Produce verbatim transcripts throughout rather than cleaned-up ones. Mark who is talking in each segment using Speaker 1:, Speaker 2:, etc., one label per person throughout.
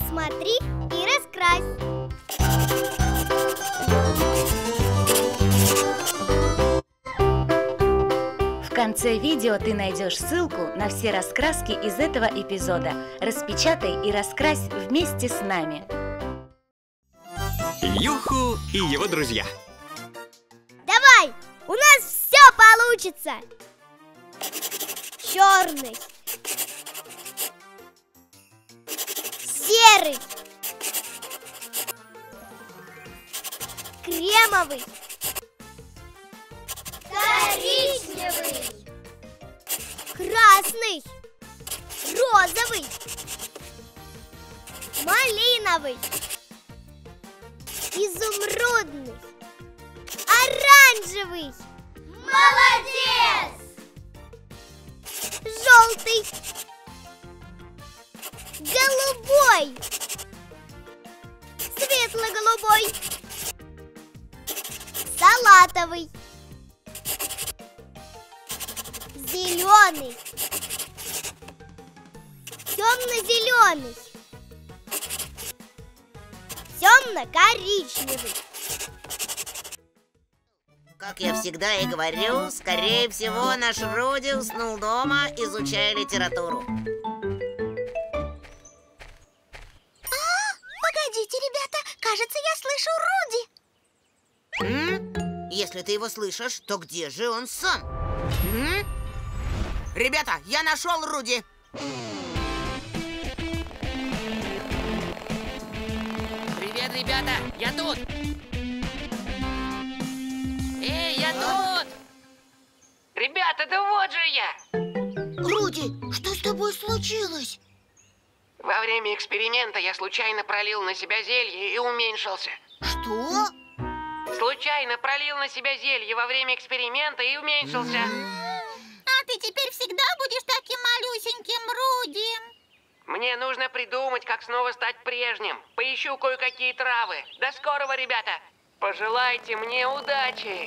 Speaker 1: Посмотри и раскрась.
Speaker 2: В конце видео ты найдешь ссылку на все раскраски из этого эпизода. Распечатай и раскрась вместе с нами.
Speaker 3: Юху и его друзья.
Speaker 1: Давай, у нас все получится. Черный, серый, кремовый, коричневый, красный, розовый, малиновый, изумрудный, оранжевый. Молодец! Желтый, голубой, светло-голубой, салатовый, зеленый, темно-зеленый, темно-коричневый.
Speaker 4: Как я всегда и говорю, скорее всего, наш Руди уснул дома, изучая литературу.
Speaker 5: А, погодите, ребята, кажется, я слышу Руди.
Speaker 4: М? Если ты его слышишь, то где же он сам? М? Ребята, я нашел Руди.
Speaker 6: Привет, ребята, я тут. Эй, я тут! Ребята, да вот же я!
Speaker 5: Руди, что с тобой случилось?
Speaker 6: Во время эксперимента я случайно пролил на себя зелье и уменьшился.
Speaker 5: Что?
Speaker 6: Случайно пролил на себя зелье во время эксперимента и уменьшился.
Speaker 5: А ты теперь всегда будешь таким малюсеньким, Руди?
Speaker 6: Мне нужно придумать, как снова стать прежним. Поищу кое-какие травы. До скорого, ребята! Пожелайте мне удачи!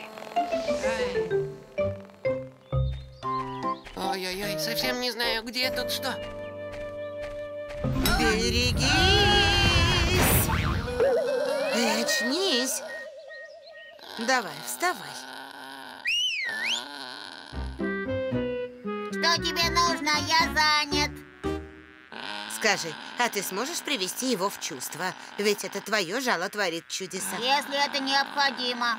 Speaker 6: Ой-ой-ой, совсем не знаю, где тут что.
Speaker 4: Берегись! Эй, очнись! Давай, вставай.
Speaker 5: Что тебе нужно? Я занят.
Speaker 4: Скажи, а ты сможешь привести его в чувство? Ведь это твое жало творит чудеса.
Speaker 5: Если это необходимо.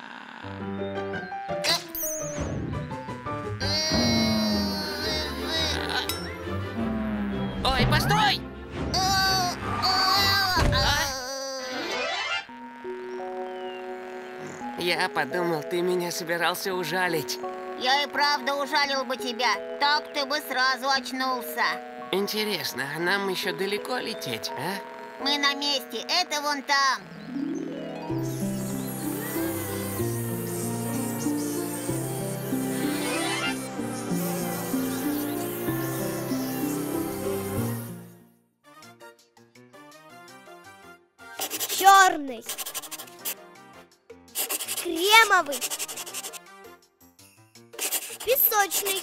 Speaker 6: Ой, постой! Я подумал, ты меня собирался ужалить.
Speaker 5: Я и правда ужалил бы тебя. Так ты бы сразу очнулся.
Speaker 6: Интересно, а нам еще далеко лететь, а?
Speaker 5: Мы на месте. Это вон там.
Speaker 1: Черный, кремовый, песочный,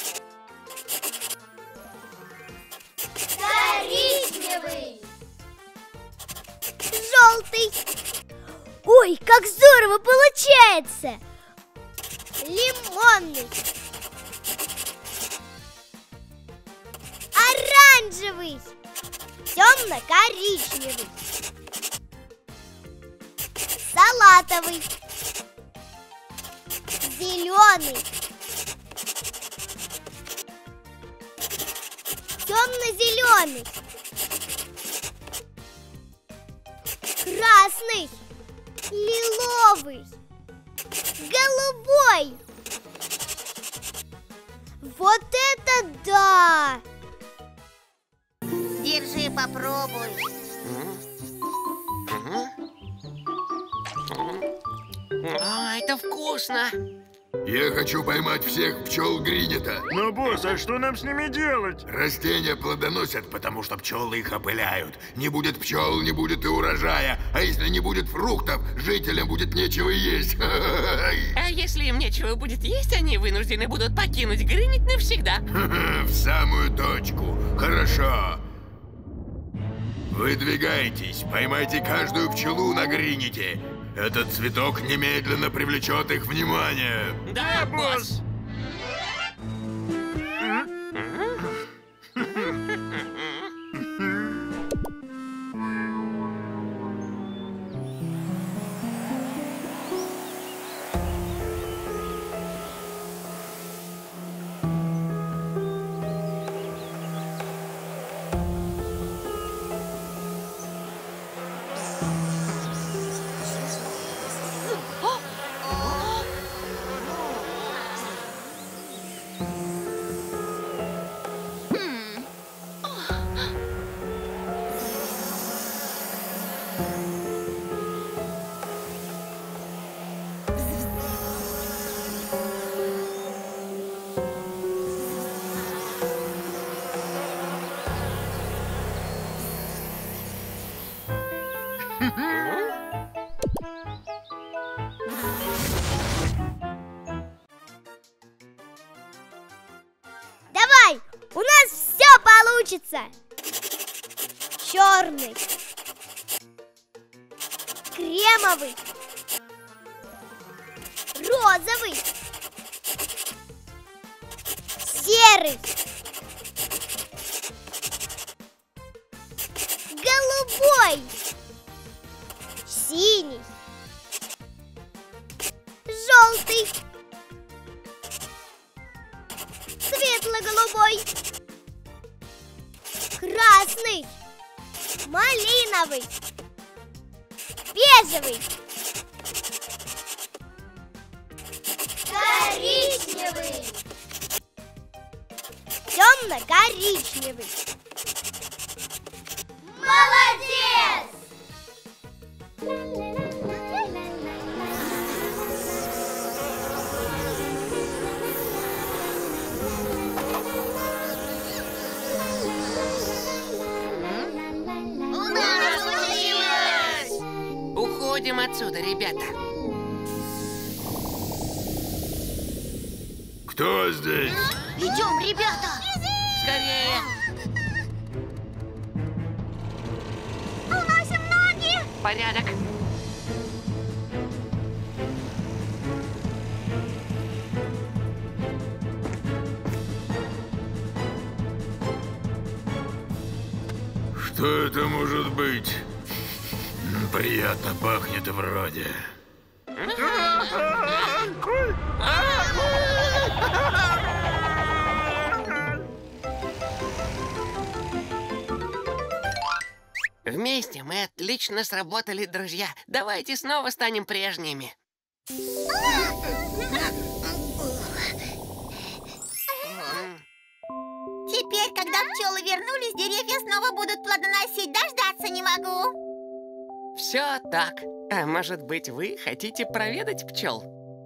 Speaker 1: коричневый, желтый. Ой, как здорово получается! Лимонный, оранжевый, темно-коричневый, салатовый, зеленый, темно-зеленый, красный, лиловый, голубой. Вот это да!
Speaker 5: Держи, попробуй.
Speaker 6: А, это вкусно!
Speaker 7: Я хочу поймать всех пчел Гринета.
Speaker 8: Но, босс, а что нам с ними делать?
Speaker 7: Растения плодоносят, потому что пчелы их опыляют. Не будет пчел, не будет и урожая. А если не будет фруктов, жителям будет нечего есть.
Speaker 6: А если им нечего будет есть, они вынуждены будут покинуть Гринет навсегда.
Speaker 7: В самую точку. Хорошо. Выдвигайтесь, поймайте каждую пчелу на грините. Этот цветок немедленно привлечет их внимание.
Speaker 6: Да, босс!
Speaker 1: Давай, у нас все получится. Черный, кремовый, розовый, серый, голубой, синий, желтый, светло-голубой, красный, малиновый, бежевый, коричневый, темно-коричневый. Молодец!
Speaker 6: Уходим отсюда, ребята.
Speaker 7: Кто здесь?
Speaker 5: Идем, ребята!
Speaker 6: Скорее!
Speaker 5: Уносим ноги!
Speaker 6: Порядок.
Speaker 7: Что это может быть? М, Приятно пахнет вроде.
Speaker 6: Вместе мы отлично сработали, друзья. Давайте снова станем прежними.
Speaker 5: Теперь, когда пчелы вернулись, деревья снова будут плодоносить. Дождаться не могу.
Speaker 6: Все так. А может быть, вы хотите проведать пчел?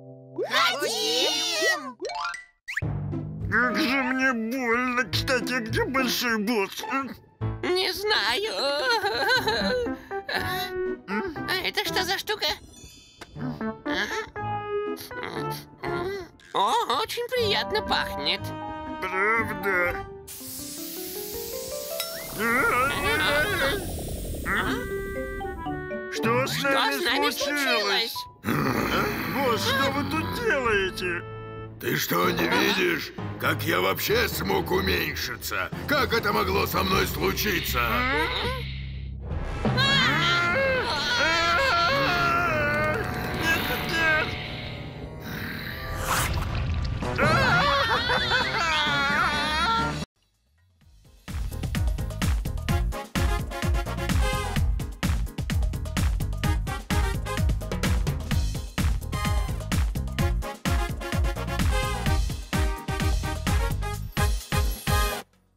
Speaker 5: Хотим!
Speaker 8: Как же мне больно. Кстати, а где большой босс?
Speaker 6: Не знаю. А это что за штука? О, очень приятно пахнет.
Speaker 8: Правда? Что с
Speaker 6: Что
Speaker 8: нами
Speaker 6: с нами
Speaker 8: случилось?
Speaker 6: случилось?
Speaker 8: Босс, что вы тут делаете?
Speaker 7: Ты что, не видишь, как я вообще смог уменьшиться? Как это могло со мной случиться?
Speaker 6: М?